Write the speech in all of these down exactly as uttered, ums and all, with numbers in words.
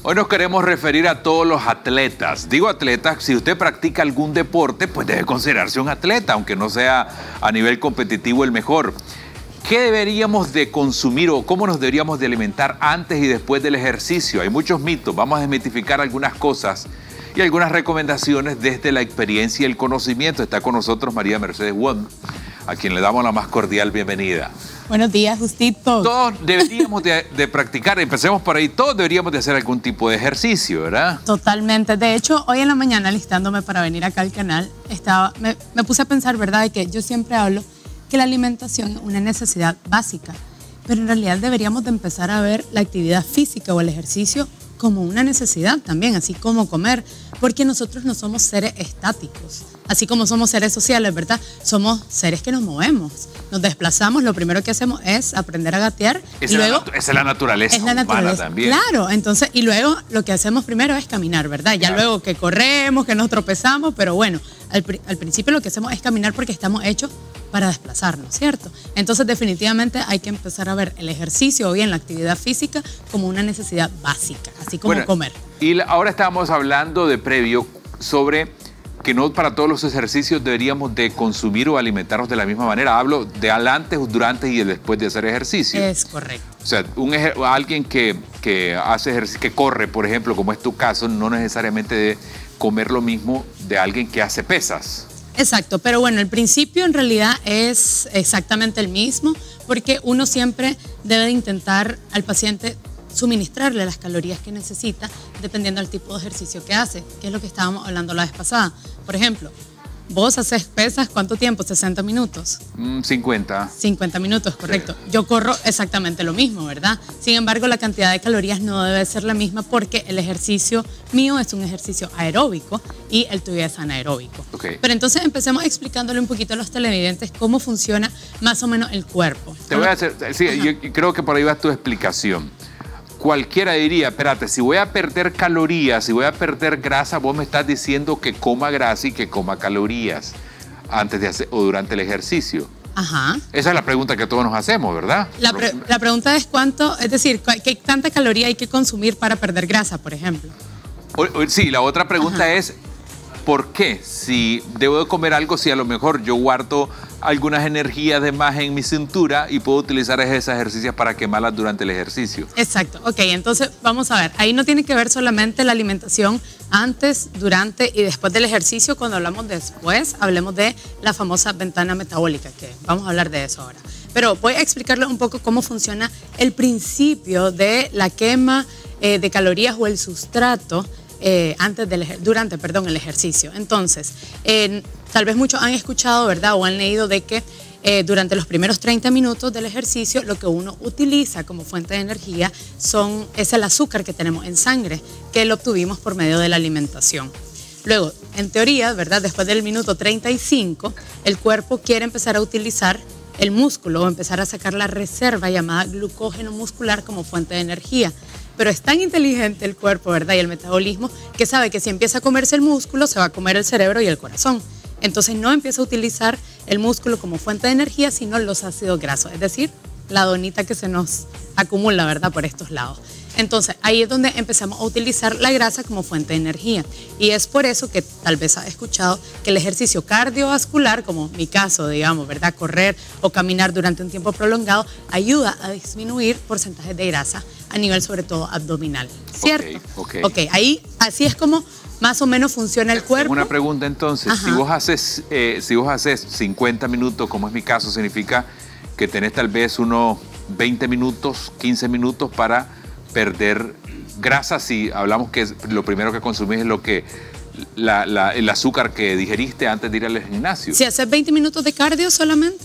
Hoy nos queremos referir a todos los atletas. Digo atletas, si usted practica algún deporte, pues debe considerarse un atleta, aunque no sea a nivel competitivo el mejor. ¿Qué deberíamos de consumir o cómo nos deberíamos de alimentar antes y después del ejercicio? Hay muchos mitos, vamos a desmitificar algunas cosas y algunas recomendaciones desde la experiencia y el conocimiento. Está con nosotros María Mercedes Wong, a quien le damos la más cordial bienvenida. Buenos días, Justito. Todos deberíamos de, de practicar, empecemos por ahí, todos deberíamos de hacer algún tipo de ejercicio, ¿verdad? Totalmente. De hecho, hoy en la mañana, alistándome para venir acá al canal, estaba, me, me puse a pensar, ¿verdad?, de que yo siempre hablo que la alimentación es una necesidad básica, pero en realidad deberíamos de empezar a ver la actividad física o el ejercicio como una necesidad también, así como comer, porque nosotros no somos seres estáticos, así como somos seres sociales, ¿verdad? Somos seres que nos movemos, nos desplazamos, lo primero que hacemos es aprender a gatear. Esa, y luego, es, la esa es la naturaleza es la humana naturaleza. también. Claro, entonces, y luego lo que hacemos primero es caminar, ¿verdad? Ya Claro. luego que corremos, que nos tropezamos, pero bueno, al, al principio lo que hacemos es caminar porque estamos hechos para desplazarnos, ¿cierto? Entonces definitivamente hay que empezar a ver el ejercicio o bien la actividad física como una necesidad básica, así como Bueno, comer. Y la, ahora estábamos hablando de previo sobre que no para todos los ejercicios deberíamos de consumir o alimentarnos de la misma manera. Hablo de al antes, durante y el después de hacer ejercicio. Es correcto. O sea, un ejer alguien que, que hace ejercicio, que corre, por ejemplo, como es tu caso, no necesariamente debe comer lo mismo de alguien que hace pesas. Exacto, pero bueno, el principio en realidad es exactamente el mismo, porque uno siempre debe de intentar al paciente suministrarle las calorías que necesita dependiendo del tipo de ejercicio que hace, que es lo que estábamos hablando la vez pasada. Por ejemplo, vos haces pesas, ¿cuánto tiempo? ¿sesenta minutos? Mm, cincuenta. cincuenta minutos, correcto. Sí. Yo corro exactamente lo mismo, ¿verdad? Sin embargo, la cantidad de calorías no debe ser la misma porque el ejercicio mío es un ejercicio aeróbico y el tuyo es anaeróbico. Okay. Pero entonces empecemos explicándole un poquito a los televidentes cómo funciona más o menos el cuerpo. Te voy a hacer, sí, yo creo que por ahí va tu explicación. Cualquiera diría, espérate, si voy a perder calorías, si voy a perder grasa, vos me estás diciendo que coma grasa y que coma calorías antes de hacer o durante el ejercicio. Ajá. Esa es la pregunta que todos nos hacemos, ¿verdad? La, pre la pregunta es cuánto, es decir, ¿qué tanta caloría hay que consumir para perder grasa, por ejemplo? O, o, sí, la otra pregunta Ajá. es, ¿por qué? Si debo de comer algo, si a lo mejor yo guardo algunas energías de más en mi cintura y puedo utilizar esas ejercicios para quemarlas durante el ejercicio. Exacto, ok, entonces vamos a ver, ahí no tiene que ver solamente la alimentación antes, durante y después del ejercicio. Cuando hablamos después, hablemos de la famosa ventana metabólica, que vamos a hablar de eso ahora. Pero voy a explicarles un poco cómo funciona el principio de la quema eh, de calorías o el sustrato Eh, antes del, durante perdón, el ejercicio. Entonces, eh, tal vez muchos han escuchado, ¿verdad? O han leído de que eh, durante los primeros treinta minutos del ejercicio lo que uno utiliza como fuente de energía son, es el azúcar que tenemos en sangre, que lo obtuvimos por medio de la alimentación. Luego, en teoría, ¿verdad? Después del minuto treinta y cinco, el cuerpo quiere empezar a utilizar el músculo o empezar a sacar la reserva llamada glucógeno muscular como fuente de energía. Pero es tan inteligente el cuerpo, ¿verdad? Y el metabolismo, que sabe que si empieza a comerse el músculo, se va a comer el cerebro y el corazón. Entonces no empieza a utilizar el músculo como fuente de energía, sino los ácidos grasos, es decir, la donita que se nos acumula, ¿verdad? Por estos lados. Entonces ahí es donde empezamos a utilizar la grasa como fuente de energía. Y es por eso que tal vez has escuchado que el ejercicio cardiovascular, como mi caso, digamos, ¿verdad? Correr o caminar durante un tiempo prolongado, ayuda a disminuir porcentajes de grasa a nivel sobre todo abdominal, ¿cierto? Ok, ok. Ok, ahí así es como más o menos funciona el cuerpo. Una pregunta entonces, Ajá. si vos, haces, eh, si vos haces cincuenta minutos, como es mi caso, significa que tenés tal vez unos veinte minutos, quince minutos para perder grasa. Si hablamos que lo primero que consumís es lo que la, la, el azúcar que digeriste antes de ir al gimnasio. Si haces veinte minutos de cardio solamente,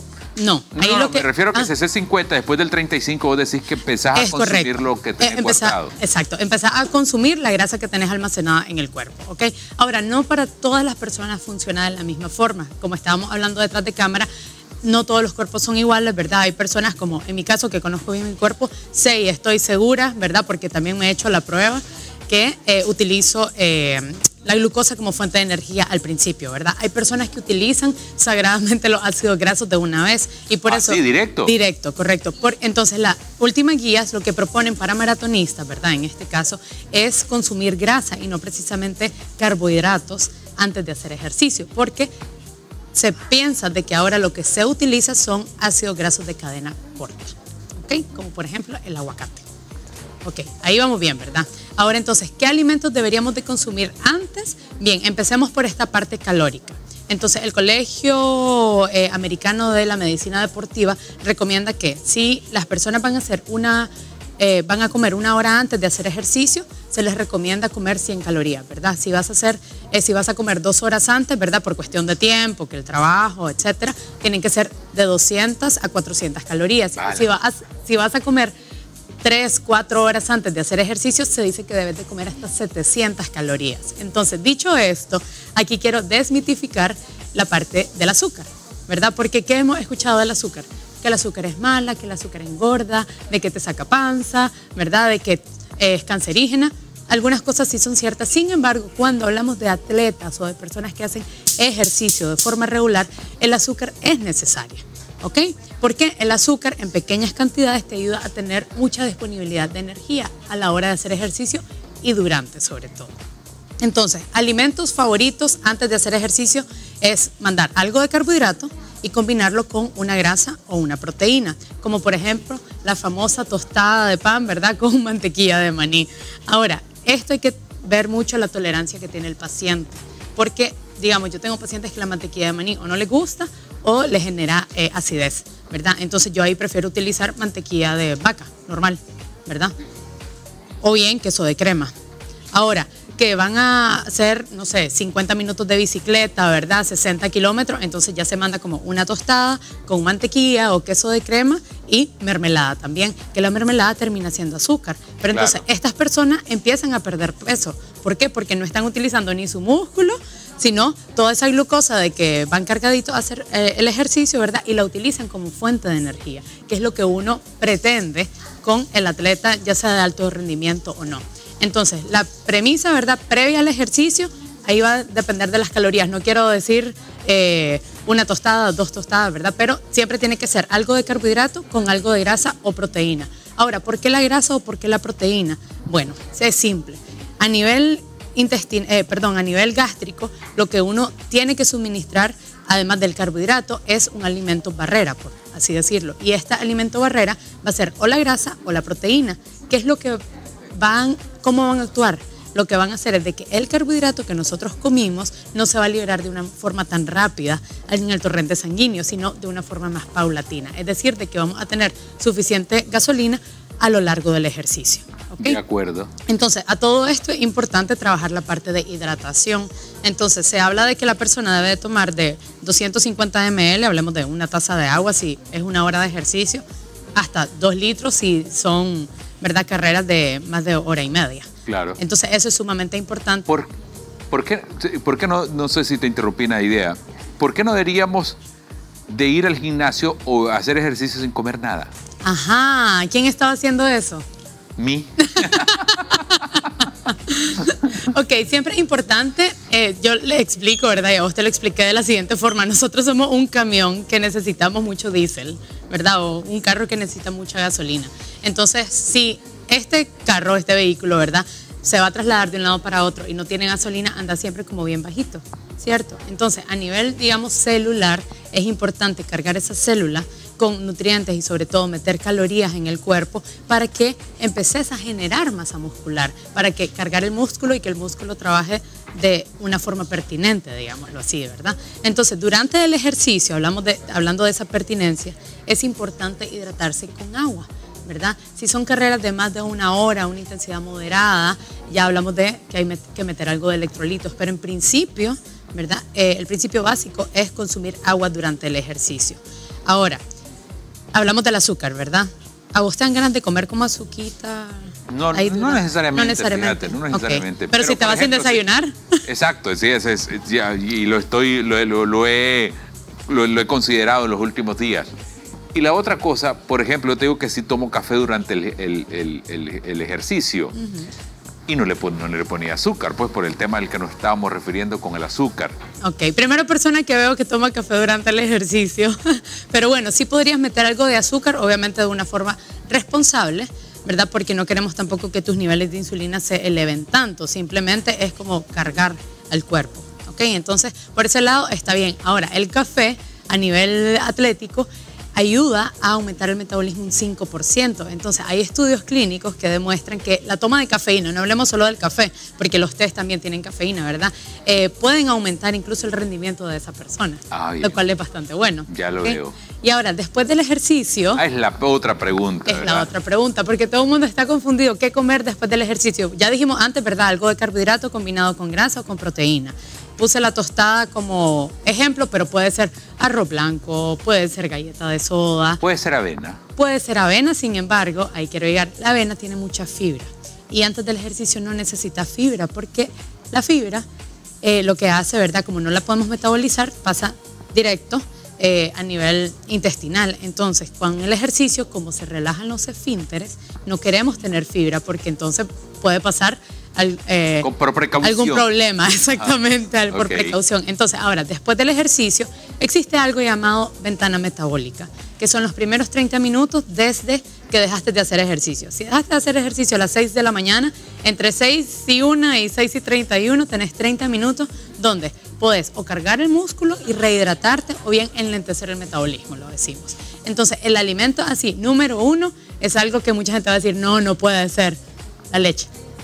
no. No, ahí no, lo no que, me refiero a que ah, si haces cincuenta, después del treinta y cinco vos decís que empezás a consumir correcto. lo que tenés eh, empezá, guardado. Exacto, empezás a consumir la grasa que tenés almacenada en el cuerpo, ¿ok? Ahora, no para todas las personas funciona de la misma forma. Como estábamos hablando detrás de cámara, no todos los cuerpos son iguales, ¿verdad? Hay personas como en mi caso que conozco bien mi cuerpo, sé y estoy segura, ¿verdad? Porque también me he hecho la prueba que eh, utilizo eh, la glucosa como fuente de energía al principio, ¿verdad? Hay personas que utilizan sagradamente los ácidos grasos de una vez y por ah, eso... Sí, directo. Directo, correcto. Por, entonces, la última guía es lo que proponen para maratonistas, ¿verdad? En este caso, es consumir grasa y no precisamente carbohidratos antes de hacer ejercicio, porque se piensa de que ahora lo que se utiliza son ácidos grasos de cadena corta, ¿ok? Como por ejemplo el aguacate. Ok, ahí vamos bien, ¿verdad? Ahora entonces, ¿qué alimentos deberíamos de consumir antes? Bien, empecemos por esta parte calórica. Entonces, el Colegio eh, Americano de la Medicina Deportiva recomienda que si las personas van a hacer una, eh, van a comer una hora antes de hacer ejercicio, se les recomienda comer cien calorías, ¿verdad? Si vas a hacer, eh, si vas a comer dos horas antes, ¿verdad? Por cuestión de tiempo, que el trabajo, etcétera, tienen que ser de doscientas a cuatrocientas calorías. Vale. Si vas, si vas a comer tres, cuatro horas antes de hacer ejercicio, se dice que debes de comer hasta setecientas calorías. Entonces, dicho esto, aquí quiero desmitificar la parte del azúcar, ¿verdad? Porque ¿qué hemos escuchado del azúcar? Que el azúcar es mala, que el azúcar engorda, de que te saca panza, ¿verdad? De que es cancerígena. Algunas cosas sí son ciertas. Sin embargo, cuando hablamos de atletas o de personas que hacen ejercicio de forma regular, el azúcar es necesaria. ¿Ok? Porque el azúcar en pequeñas cantidades te ayuda a tener mucha disponibilidad de energía a la hora de hacer ejercicio y durante sobre todo. Entonces, alimentos favoritos antes de hacer ejercicio es mandar algo de carbohidrato y combinarlo con una grasa o una proteína, como por ejemplo la famosa tostada de pan, ¿verdad? Con mantequilla de maní. Ahora, esto hay que ver mucho la tolerancia que tiene el paciente, porque digamos, yo tengo pacientes que la mantequilla de maní o no les gusta o les genera eh, acidez, ¿verdad? Entonces yo ahí prefiero utilizar mantequilla de vaca, normal, ¿verdad? O bien queso de crema. Ahora, que van a hacer, no sé, cincuenta minutos de bicicleta, ¿verdad? sesenta kilómetros, entonces ya se manda como una tostada con mantequilla o queso de crema y mermelada también, que la mermelada termina siendo azúcar. Pero entonces claro, estas personas empiezan a perder peso. ¿Por qué? Porque no están utilizando ni su músculo, sino toda esa glucosa de que van cargaditos a hacer eh, el ejercicio, ¿verdad? Y la utilizan como fuente de energía, que es lo que uno pretende con el atleta, ya sea de alto rendimiento o no. Entonces, la premisa, ¿verdad? Previa al ejercicio, ahí va a depender de las calorías. No quiero decir eh, una tostada, dos tostadas, ¿verdad? Pero siempre tiene que ser algo de carbohidrato con algo de grasa o proteína. Ahora, ¿por qué la grasa o por qué la proteína? Bueno, es simple. A nivel intestin eh, perdón, a nivel gástrico, lo que uno tiene que suministrar, además del carbohidrato, es un alimento barrera, por así decirlo. Y este alimento barrera va a ser o la grasa o la proteína. ¿Qué es lo que van, cómo van a actuar? Lo que van a hacer es de que el carbohidrato que nosotros comimos no se va a liberar de una forma tan rápida en el torrente sanguíneo, sino de una forma más paulatina. Es decir, de que vamos a tener suficiente gasolina a lo largo del ejercicio. ¿Okay? De acuerdo. Entonces, a todo esto es importante trabajar la parte de hidratación. Entonces, se habla de que la persona debe de tomar de doscientos cincuenta mililitros, hablemos de una taza de agua si es una hora de ejercicio, hasta dos litros si son, ¿verdad?, carreras de más de hora y media. Claro. Entonces, eso es sumamente importante. ¿Por, por qué, por qué no, no sé si te interrumpí una idea, ¿por qué no deberíamos de ir al gimnasio o hacer ejercicio sin comer nada? Ajá, ¿quién estaba haciendo eso? Mí. Ok, siempre es importante, eh, yo le explico, ¿verdad? Y a vos te lo expliqué de la siguiente forma. Nosotros somos un camión que necesitamos mucho diésel, ¿verdad? O un carro que necesita mucha gasolina. Entonces, si este carro, este vehículo, ¿verdad?, se va a trasladar de un lado para otro y no tiene gasolina, anda siempre como bien bajito, ¿cierto? Entonces, a nivel, digamos, celular, es importante cargar esa célula con nutrientes y sobre todo meter calorías en el cuerpo para que empeces a generar masa muscular, para que cargar el músculo y que el músculo trabaje de una forma pertinente, digámoslo así, ¿verdad? Entonces, durante el ejercicio, hablamos de, hablando de esa pertinencia, es importante hidratarse con agua, ¿verdad? Si son carreras de más de una hora, una intensidad moderada, ya hablamos de que hay que meter algo de electrolitos, pero en principio, ¿verdad? Eh, el principio básico es consumir agua durante el ejercicio. Ahora, hablamos del azúcar, ¿verdad? ¿A vos te dan ganas de comer como azuquita? No, no necesariamente. No necesariamente. Fíjate, no necesariamente. Okay. Pero, pero si te vas ejemplo, sin desayunar. Sí, exacto, sí, es, es, ya, y lo estoy, lo, lo, lo, he, lo, lo he considerado en los últimos días. Y la otra cosa, por ejemplo, yo te digo que sí tomo café durante el, el, el, el, el ejercicio. Uh-huh. y no le, pon, no le ponía azúcar, pues por el tema al que nos estábamos refiriendo con el azúcar. Ok, primera persona que veo que toma café durante el ejercicio, pero bueno, sí podrías meter algo de azúcar, obviamente de una forma responsable, ¿verdad? Porque no queremos tampoco que tus niveles de insulina se eleven tanto, simplemente es como cargar al cuerpo, ¿ok? Entonces, por ese lado está bien. Ahora, el café a nivel atlético ayuda a aumentar el metabolismo un cinco por ciento. Entonces, hay estudios clínicos que demuestran que la toma de cafeína, no hablemos solo del café, porque los tés también tienen cafeína, ¿verdad? Eh, pueden aumentar incluso el rendimiento de esa persona, ah, lo cual es bastante bueno. Ya lo ¿okay? veo. Y ahora, después del ejercicio... Ah, es la otra pregunta, Es ¿verdad? la otra pregunta, porque todo el mundo está confundido. ¿Qué comer después del ejercicio? Ya dijimos antes, ¿verdad? Algo de carbohidrato combinado con grasa o con proteína. Puse la tostada como ejemplo, pero puede ser arroz blanco, puede ser galleta de soda. Puede ser avena. Puede ser avena, sin embargo, ahí quiero llegar, la avena tiene mucha fibra. Y antes del ejercicio no necesita fibra, porque la fibra eh, lo que hace, ¿verdad? Como no la podemos metabolizar, pasa directo eh, a nivel intestinal. Entonces, con el ejercicio, como se relajan los esfínteres, no queremos tener fibra, porque entonces puede pasar... Al, eh, por precaución. Algún problema, exactamente, ah, por okay. precaución. Entonces, ahora, después del ejercicio, existe algo llamado ventana metabólica, que son los primeros treinta minutos desde que dejaste de hacer ejercicio. Si dejaste de hacer ejercicio a las seis de la mañana, entre seis y una y seis y treinta y uno, tenés treinta minutos donde podés o cargar el músculo y rehidratarte o bien enlentecer el metabolismo, lo decimos. Entonces, el alimento así, número uno, es algo que mucha gente va a decir, no, no puede ser, la leche.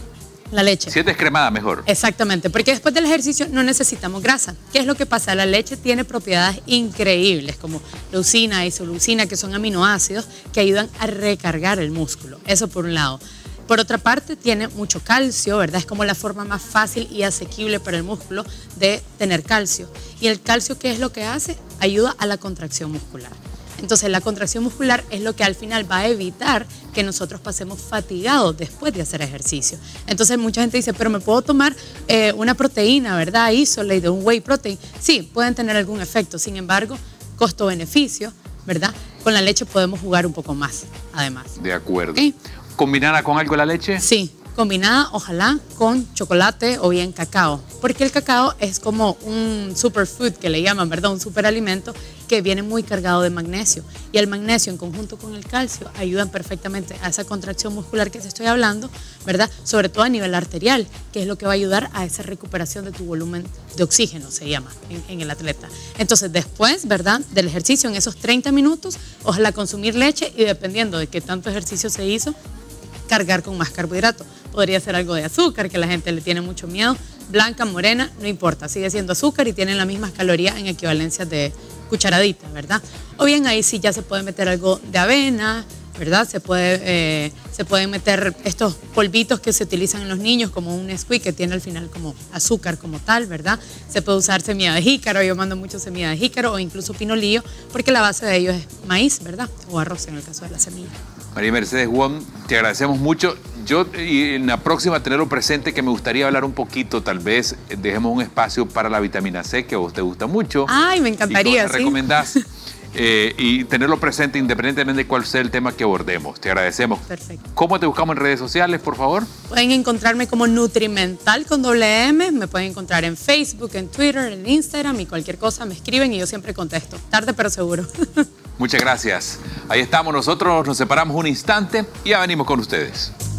La leche. Si es descremada, mejor. Exactamente, porque después del ejercicio no necesitamos grasa. ¿Qué es lo que pasa? La leche tiene propiedades increíbles como leucina y isoleucina, que son aminoácidos que ayudan a recargar el músculo. Eso por un lado. Por otra parte, tiene mucho calcio, ¿verdad? Es como la forma más fácil y asequible para el músculo de tener calcio. Y el calcio, ¿qué es lo que hace? Ayuda a la contracción muscular. Entonces, la contracción muscular es lo que al final va a evitar que nosotros pasemos fatigados después de hacer ejercicio. Entonces, mucha gente dice, pero me puedo tomar eh, una proteína, ¿verdad? Isolate, de un whey protein. Sí, pueden tener algún efecto. Sin embargo, costo-beneficio, ¿verdad? Con la leche podemos jugar un poco más, además. De acuerdo. ¿Okay? ¿Combinada con algo la leche? Sí. Combinada, ojalá, con chocolate o bien cacao, porque el cacao es como un superfood que le llaman, ¿verdad? Un superalimento que viene muy cargado de magnesio, y el magnesio en conjunto con el calcio ayudan perfectamente a esa contracción muscular que te estoy hablando, ¿verdad? Sobre todo a nivel arterial, que es lo que va a ayudar a esa recuperación de tu volumen de oxígeno, se llama, en, en el atleta. Entonces, después, ¿verdad? Del ejercicio, en esos treinta minutos, ojalá consumir leche, y dependiendo de qué tanto ejercicio se hizo, cargar con más carbohidrato. Podría ser algo de azúcar, que la gente le tiene mucho miedo. Blanca, morena, no importa, sigue siendo azúcar y tienen las mismas calorías en equivalencias de cucharadita, ¿verdad? O bien ahí sí ya se puede meter algo de avena, ¿verdad? Se puede, eh, se pueden meter estos polvitos que se utilizan en los niños, como un Nesquik que tiene al final como azúcar como tal, ¿verdad? Se puede usar semilla de jícaro, yo mando mucho semilla de jícaro, o incluso pinolillo, porque la base de ellos es maíz, ¿verdad? O arroz en el caso de la semilla. María Mercedes Wong, te agradecemos mucho. Yo, y en la próxima, tenerlo presente, que me gustaría hablar un poquito, tal vez dejemos un espacio para la vitamina C, que a vos te gusta mucho. Ay, me encantaría, ¿Y sí. recomendás? Eh, y tenerlo presente independientemente de cuál sea el tema que abordemos. Te agradecemos. Perfecto. ¿Cómo te buscamos en redes sociales, por favor? Pueden encontrarme como Nutrimental con doble M. Me pueden encontrar en Facebook, en Twitter, en Instagram, y cualquier cosa me escriben y yo siempre contesto. Tarde pero seguro. Muchas gracias. Ahí estamos nosotros, nos separamos un instante y ya venimos con ustedes.